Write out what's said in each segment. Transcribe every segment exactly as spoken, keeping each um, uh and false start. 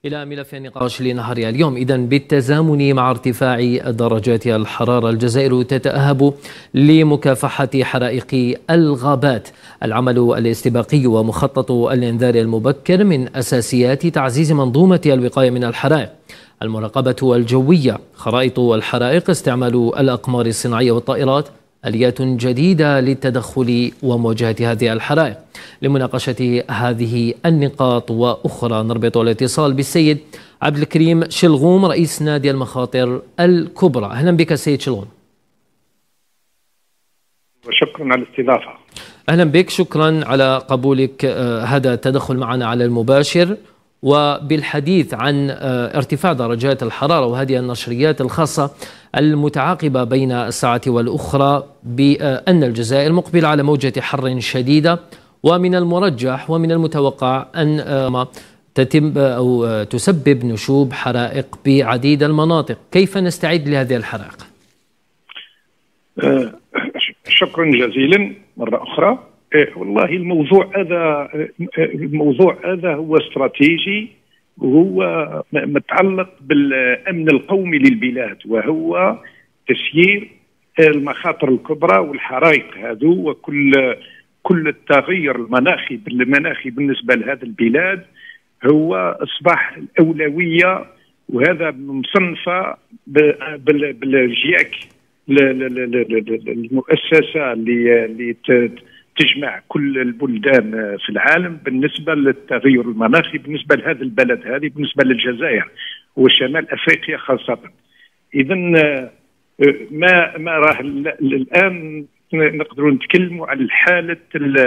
إلى ملف النقاش لنهارها اليوم. إذن بالتزامن مع ارتفاع درجات الحرارة، الجزائر تتأهب لمكافحة حرائق الغابات. العمل الاستباقي ومخطط الإنذار المبكر من أساسيات تعزيز منظومة الوقاية من الحرائق. المراقبة الجوية، خرائط الحرائق، استعمال الأقمار الصناعية والطائرات، آليات جديدة للتدخل ومواجهة هذه الحرائق. لمناقشة هذه النقاط وأخرى نربط الاتصال بالسيد عبد الكريم شلغوم، رئيس نادي المخاطر الكبرى. أهلا بك سيد شلغوم. وشكرا على الاستضافة. أهلا بك، شكرا على قبولك هذا التدخل معنا على المباشر، وبالحديث عن ارتفاع درجات الحرارة وهذه النشريات الخاصة المتعاقبة بين الساعة والأخرى بأن الجزائر مقبلة على موجة حر شديدة، ومن المرجح ومن المتوقع أن تتم أو تسبب نشوب حرائق بعديد المناطق. كيف نستعد لهذه الحرائق؟ شكرا جزيلا مرة أخرى. والله الموضوع هذا الموضوع هذا هو استراتيجي، وهو متعلق بالأمن القومي للبلاد، وهو تسيير المخاطر الكبرى والحرائق هذو، وكل كل التغير المناخي المناخي بالنسبة لهذه البلاد هو أصبح الأولوية، وهذا مصنفة بالجياك، المؤسسة اللي تجمع كل البلدان في العالم بالنسبة للتغير المناخي، بالنسبة لهذا البلد هذه، بالنسبة للجزائر وشمال أفريقيا خاصة. إذا ما ما راه الآن نقدروا نتكلموا على حالة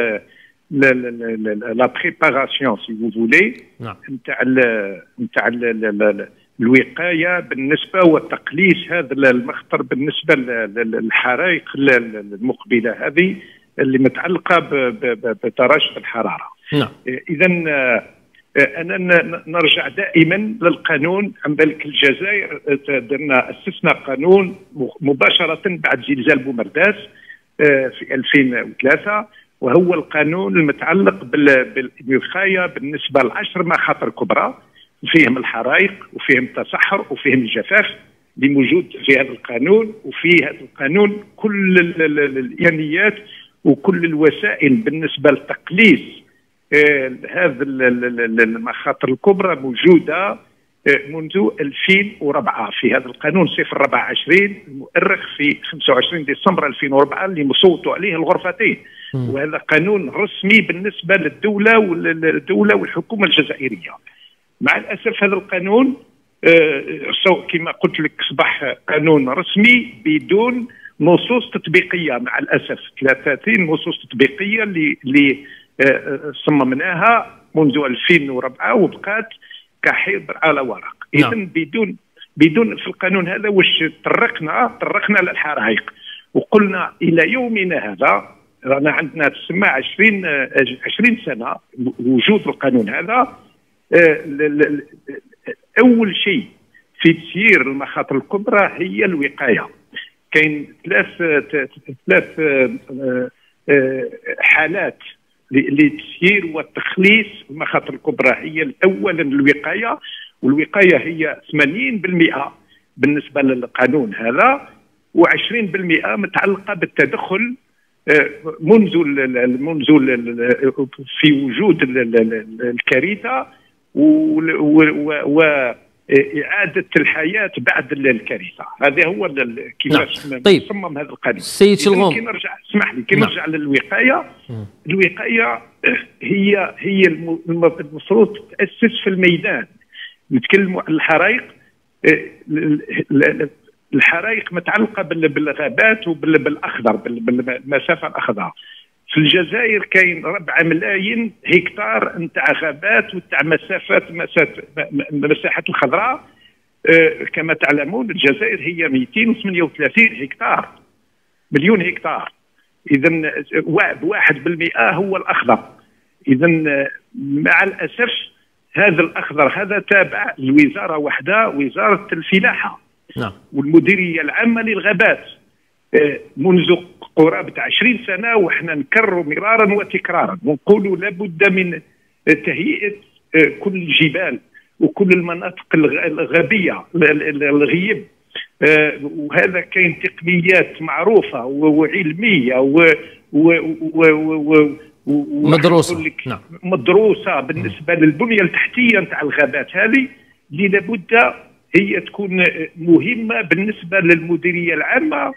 لا بريباراسيون سي فو فولي نتاع نتاع الوقاية بالنسبة وتقليص هذا المخطر بالنسبة للحرائق المقبلة هذه اللي متعلقة بدرجة الحرارة. نعم. إذا أنا نرجع دائما للقانون. عن ذلك الجزائر درنا أسسنا قانون مباشرة بعد زلزال بومرداس في ألفين وثلاثة، وهو القانون المتعلق بالوقاية بالنسبة لعشر مخاطر كبرى، فيهم الحرائق وفيهم التصحر وفيهم الجفاف اللي موجود في هذا القانون. وفي هذا القانون كل الآليات وكل الوسائل بالنسبة لتقليص آه هذا المخاطر الكبرى موجودة آه منذ ألفين وأربعة في هذا القانون صفر أربعة وعشرين المؤرخ في خمسة وعشرين ديسمبر ألفين وأربعة اللي مصوتوا عليه الغرفتين. وهذا قانون رسمي بالنسبة للدولة والدولة والحكومة الجزائرية. مع الأسف هذا القانون آه كما قلت لك أصبح قانون رسمي بدون نصوص تطبيقيه. مع الاسف ثلاثين نصوص تطبيقيه اللي اللي صممناها منذ ألفين وأربعة وبقات كحبر على ورق. اذا بدون بدون في القانون هذا واش طرقنا طرقنا للحرائق، وقلنا الى يومنا هذا رانا عندنا تسمى عشرين عشرين سنه وجود القانون هذا. اول شيء في تسيير المخاطر الكبرى هي الوقايه. كاين ثلاث ثلاث حالات للتسيير والتخليص المخاطر الكبرى. هي اولا الوقايه، والوقايه هي ثمانين بالمئة بالنسبه للقانون هذا، وعشرين بالمئة متعلقه بالتدخل منذ منذ في وجود الكارثه و إعادة الحياة بعد الكارثة. هذا هو كيفاش طيب. صمم هذا القانون. سيد شلغوم، كي نرجع اسمح لي كي نرجع للوقاية، الوقاية هي هي المفروض تأسس في الميدان. نتكلموا عن الحرائق، الحرائق متعلقة بالغابات وبالأخضر، بالمسافة الأخضر. في الجزائر كاين ربعة ملايين هكتار نتاع غابات وتاع مسافات مساحات الخضراء. أه كما تعلمون الجزائر هي مئتين وثمانية وثلاثين هكتار، مليون هكتار. اذا واحد بالمئة هو الاخضر. اذا مع الاسف هذا الاخضر هذا تابع لوزاره واحده، وزاره الفلاحه. نعم. والمديريه العامه للغابات. أه منذ قرابة عشرين سنة وإحنا نكرر مرارا وتكرارا ونقولوا لابد من تهيئة كل الجبال وكل المناطق الغابيه الغيب. وهذا كاين تقنيات معروفه وعلميه ومدروسه نعم. مدروسه بالنسبه للبنيه التحتيه نتاع الغابات هذه، اللي لابد هي تكون مهمه بالنسبه للمديريه العامه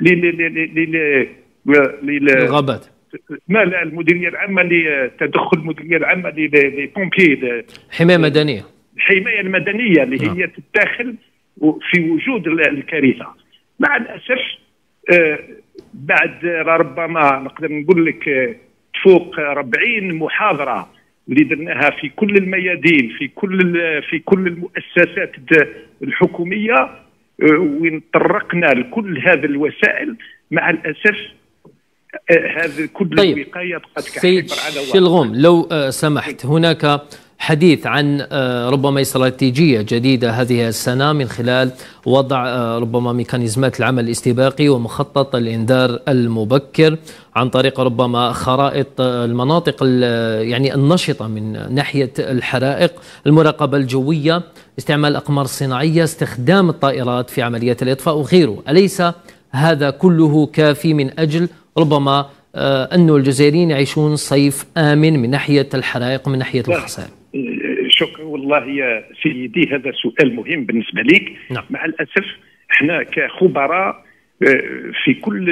للغابات. ما لا المديريه العامه لتدخل المديريه العامه للبومبيي، حمايه مدنيه، الحمايه المدنيه اللي هي نعم. تتدخل في وجود الكارثه. مع الاسف آه بعد ربما نقدر نقول لك فوق أربعين محاضره اللي درناها في كل الميادين، في كل في كل المؤسسات الحكوميه، آه وين طرقنا لكل هذه الوسائل، مع الاسف آه هذه كل طيب. الوقايه بقت سيد شلغوم، لو آه سمحت، هناك حديث عن ربما استراتيجية جديدة هذه السنة من خلال وضع ربما ميكانيزمات العمل الاستباقي ومخطط الإنذار المبكر عن طريق ربما خرائط المناطق يعني النشطة من ناحية الحرائق، المراقبة الجوية، استعمال أقمار صناعية، استخدام الطائرات في عمليات الإطفاء وغيره. أليس هذا كله كافي من أجل ربما أن الجزائريين يعيشون صيف آمن من ناحية الحرائق ومن ناحية الخسائر؟ شكرا والله يا سيدي، هذا سؤال مهم بالنسبة لك. نعم. مع الأسف احنا كخبراء في كل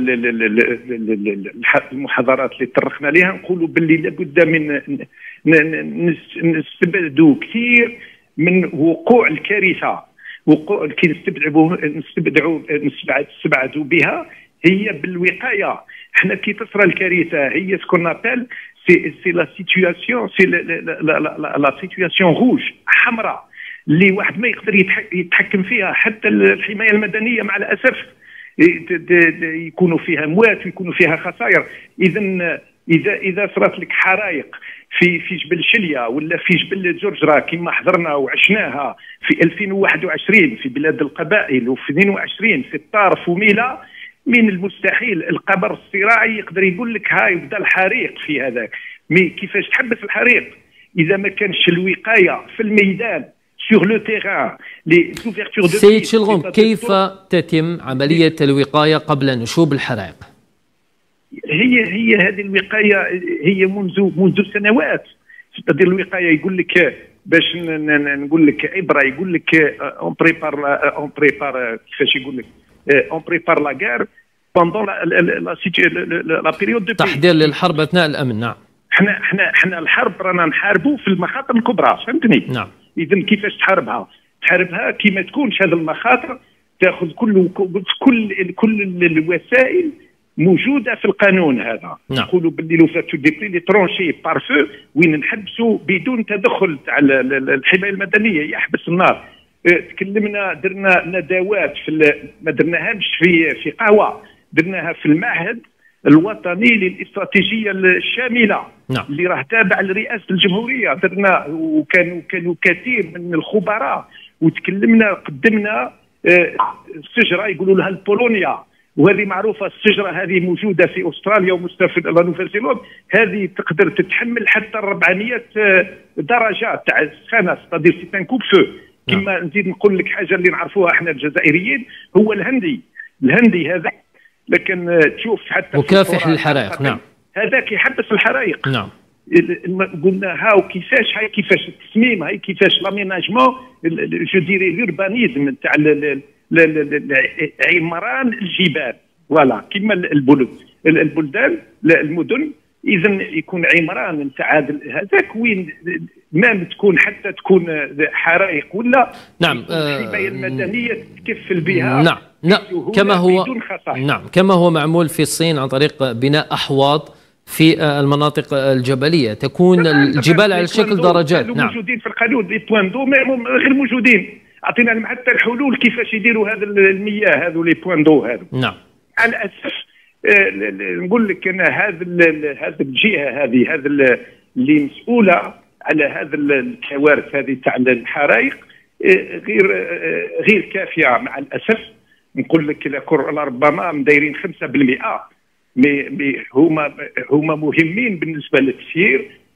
المحاضرات اللي طرقنا لها نقولوا باللي لابد من نستبعدوا كثير من وقوع الكارثة. وقوع كي نستبعدوا نستبعدوا نستبعدوا بها هي بالوقاية. احنا كي تصرى الكارثة هي سكون نابيل سي سي لا سيتوياسيون سي لا سيتوياسيون روج حمراء اللي واحد ما يقدر يتحكم فيها. حتى الحماية المدنية مع الأسف يكونوا فيها اموات ويكونوا فيها خسائر. اذا اذا اذا صارت لك حرائق في في جبل شليا ولا في جبل جرجرة كما حضرنا وعشناها في ألفين وواحد وعشرين في بلاد القبائل، وفي اثنين وعشرين في الطارف وميلا، من المستحيل القمر الصراعي يقدر يقول لك هاي بدا الحريق في هذاك. مي كيفاش تحبس الحريق اذا ما كانش الوقايه في الميدان سور لو تيران لي زوفيرتور دو. سيد شلغوم، كيف تتم عمليه الوقايه قبل نشوب الحرائق؟ هي هي هذه الوقايه هي منذ منذ سنوات. تقدر الوقايه يقول لك باش نقول لك عبره، يقول لك اون بريبار اون بريبار كيفاش يقول لك اون بريبار لا غير بوندون لا بيريود دو تحضير للحرب اثناء الامن. نعم. احنا احنا احنا الحرب رانا نحاربوا في المخاطر الكبرى، فهمتني؟ نعم. اذا كيفاش تحاربها؟ تحاربها كي ما تكونش هذه المخاطر، تاخذ كل كل كل الوسائل موجوده في القانون هذا. نقولوا باللي لو فاتو دي لي ترونشي بار فو وين نحبسوا بدون تدخل تاع الحمايه المدنيه يحبس النار. تكلمنا درنا ندوات في ما درناهاش في في قهوه، درناها في المعهد الوطني للاستراتيجيه الشامله. نعم. اللي راه تابع لرئاسه الجمهوريه. درنا وكانوا كانوا كثير من الخبراء وتكلمنا قدمنا الشجره يقولوا لها البولونيا، وهذه معروفه الشجره هذه موجوده في استراليا ومستوى لا نوفل-زيلاند. هذه تقدر تتحمل حتى أربعمائة درجه تاع السخانه، ستادير سي ان كوب فو. كما نزيد نقول لك حاجه اللي نعرفوها احنا الجزائريين هو الهندي. الهندي هذا لكن تشوف حتى مكافح للحرائق. نعم. هذاك يحبس الحرائق. نعم. قلنا هاو كيفاش هاي كيفاش التصميم، هاي كيفاش لاميناجمون جو ديري لوربانيزم تاع عمران الجبال، فوالا كيما البلد البلدان المدن. اذا يكون عمران نتاع هذاك وين ما تكون حتى تكون حرائق ولا. نعم. الحمايه المدنيه تكفل بها. نعم. نعم. كما هو نعم كما هو معمول في الصين عن طريق بناء احواض في المناطق الجبليه، تكون الجبال على شكل درجات. نعم. موجودين في القانون لي بوان دو غير موجودين. اعطينا لهم حتى الحلول كيفاش يديروا هذا المياه هذو لي بوان دو هذو. نعم. على الاسف نقول لك انا هذا هذا الجهه هذه هذا اللي مسؤوله على هذا الكوارث هذه تاع الحرائق غير غير كافيه مع الاسف. نقول لك ربما مدايرين خمسة بالمئة، مي هما هما مهمين بالنسبه للتسيير،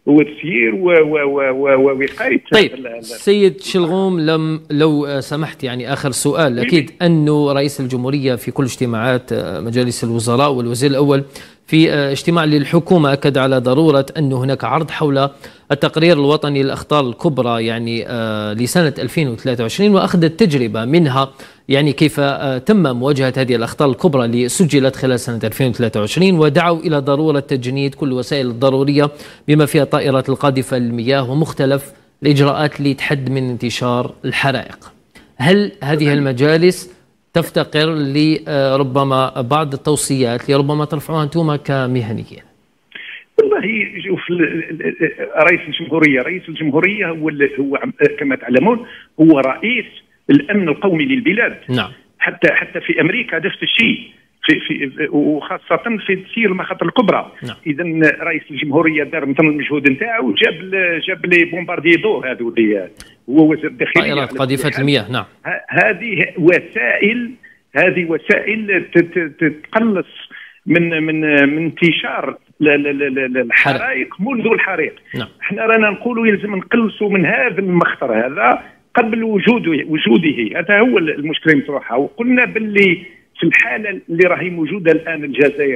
وتسيير ووقايه. طيب سيد شلغوم، لم لو سمحت يعني آخر سؤال. أكيد أنه رئيس الجمهورية في كل اجتماعات مجالس الوزراء والوزير الأول في اجتماع للحكومة أكد على ضرورة أن هناك عرض حول التقرير الوطني للأخطار الكبرى يعني لسنة ألفين وثلاثة وعشرين وأخذ التجربة منها، يعني كيف تم مواجهة هذه الأخطار الكبرى اللي سجلت خلال سنة ألفين وثلاثة وعشرين، ودعوا إلى ضرورة تجنيد كل الوسائل الضرورية بما فيها الطائرات القاذفة للمياه ومختلف الإجراءات لتحد من انتشار الحرائق. هل هذه المجالس تفتقر لربما بعض التوصيات لربما ترفعوها أنتم كمهنيين؟ والله شوف، رئيس الجمهورية رئيس الجمهورية هو هو كما تعلمون هو رئيس الأمن القومي للبلاد. نعم. حتى حتى في أمريكا نفس الشيء، في في وخاصة في تسيير المخاطر الكبرى. نعم. إذا رئيس الجمهورية دار مثل المجهود نتاعو، جاب جاب لي بومباردي دو هذو اللي هو وزير الداخلية، طائرات قاذفة المياه. نعم. هذه وسائل هذه وسائل تقلص من من من انتشار الحرائق منذ الحريق. نعم. احنا رانا نقولوا يلزم نقلصوا من هذا المخطر هذا قبل وجوده وجوده هذا هو المشكله نتاعها. وقلنا باللي في الحاله اللي راهي موجوده الان الجزائر،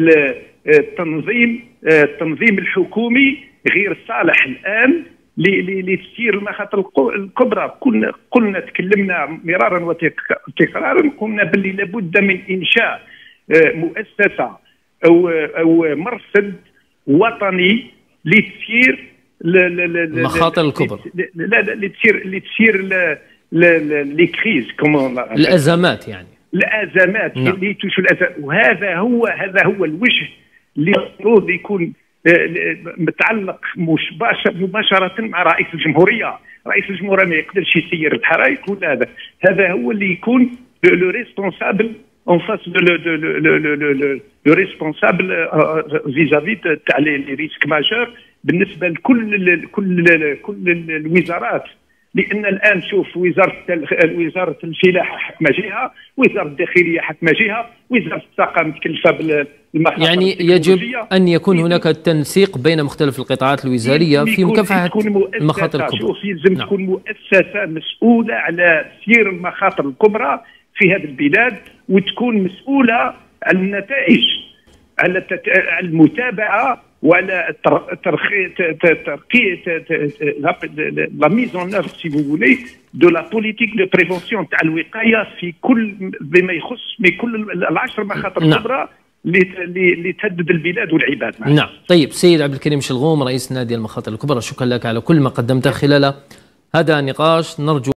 التنظيم التنظيم الحكومي غير صالح الان لتسيير المخاطر الكبرى. قلنا قلنا تكلمنا مرارا وتكرارا، قلنا باللي لابد من انشاء مؤسسه او او مرصد وطني لتسيير المخاطر الكبرى، لا لا لتسير لتسير لي كريز كومون، الازمات يعني الازمات اللي تشو الازمات. وهذا هو هذا هو الوجه اللي المفروض يكون متعلق مباشره مع رئيس الجمهوريه. رئيس الجمهوريه ما يقدرش يسير الحرائق ولا هذا هذا هو اللي يكون لو ريسبونسابل en face de le, de, le, le, le, le, le responsable vis-à-vis تاع لي ريسك ماجور بالنسبه لكل كل كل الوزارات. لان الان شوف، وزاره وزاره الفلاحه حكمه جهه، وزاره الداخليه حكمه جهه، وزاره الطاقه متكلفه بالمخاطر. يعني يجب ان يكون هناك تنسيق بين مختلف القطاعات الوزاريه في مكافحه المخاطر الكبرى. شوف يلزم نعم. تكون مؤسسه مسؤوله على تسيير المخاطر الكبرى في هذه البلاد، وتكون مسؤوله عن النتائج، على المتابعه وعلى ترقيه لا ميز اون اوف سي فو فولي دو لا بوليتيك دو بريفونسيون تاع الوقايه في كل بما يخص من كل العشر مخاطر الكبرى اللي تهدد البلاد والعباد. نعم. طيب سيد عبد الكريم شلغوم، رئيس نادي المخاطر الكبرى، شكرا لك على كل ما قدمته خلال هذا النقاش. نرجو